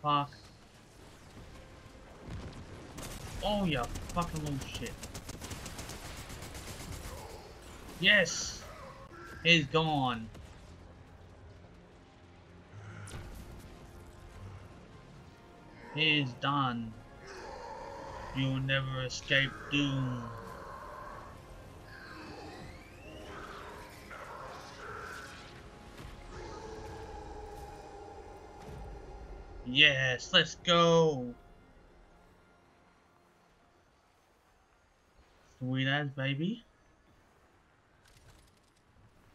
fuck? Oh, you fucking little shit. Yes! He's gone. He's done. You'll never escape doom. Yes, let's go. Sweet as baby.